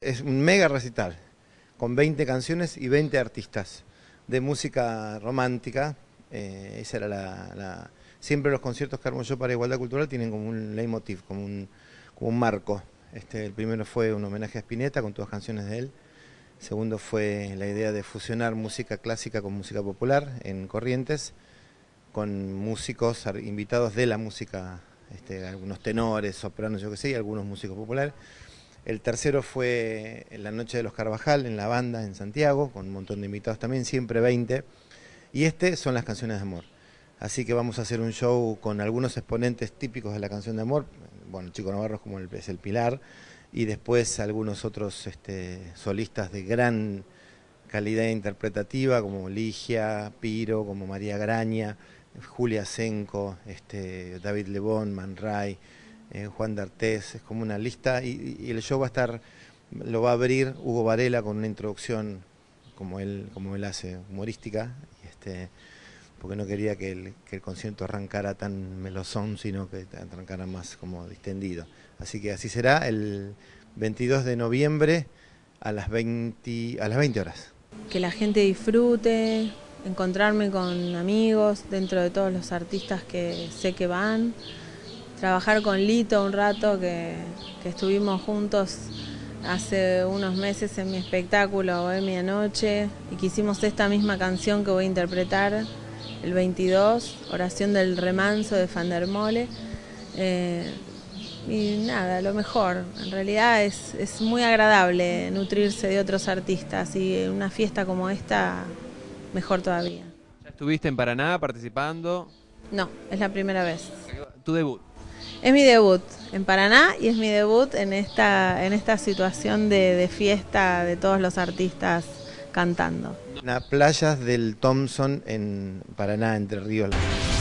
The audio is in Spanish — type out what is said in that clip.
Es un mega recital, con 20 canciones y 20 artistas de música romántica. Esa era Siempre los conciertos que armo yo para Igualdad Cultural tienen como un leitmotiv, como un marco. El primero fue un homenaje a Spinetta con todas canciones de él. El segundo fue la idea de fusionar música clásica con música popular en Corrientes, con músicos invitados de la música, algunos tenores, sopranos, yo qué sé, y algunos músicos populares. El tercero fue en la Noche de los Carvajal, en la banda, en Santiago, con un montón de invitados también, siempre 20. Y son las canciones de amor. Así que vamos a hacer un show con algunos exponentes típicos de la canción de amor. Bueno, Chico Navarro como es el pilar. Y después algunos otros solistas de gran calidad interpretativa, como Ligia, Piro, como María Graña, Julia Senco, David Lebón, Man Ray, Juan D'Artés. Es como una lista, y el show lo va a abrir Hugo Varela con una introducción como él hace, humorística, porque no quería que el concierto arrancara tan melosón, sino que arrancara más como distendido. Así que así será el 22 de noviembre a las 20 horas. Que la gente disfrute, encontrarme con amigos dentro de todos los artistas que sé que van, trabajar con Lito un rato que estuvimos juntos hace unos meses en mi espectáculo Bohemia Noche, y que hicimos esta misma canción que voy a interpretar el 22, Oración del Remanso de Van der Mole. Y nada, lo mejor. En realidad es muy agradable nutrirse de otros artistas, y en una fiesta como esta, mejor todavía. ¿Ya estuviste en Paraná participando? No, es la primera vez. ¿Tu debut? Es mi debut en Paraná, y es mi debut en esta situación de fiesta de todos los artistas cantando. En las playas del Thompson en Paraná, Entre Ríos.